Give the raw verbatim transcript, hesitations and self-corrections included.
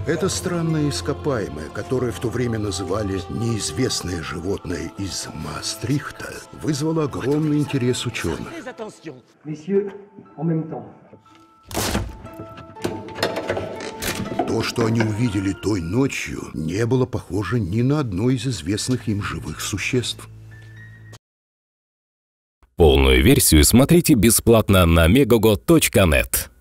Это странное ископаемое, которое в то время называли неизвестное животное из Маастрихта, вызвало огромный интерес ученых. То, что они увидели той ночью, не было похоже ни на одно из известных им живых существ. Полную версию смотрите бесплатно на мегаго точка нет.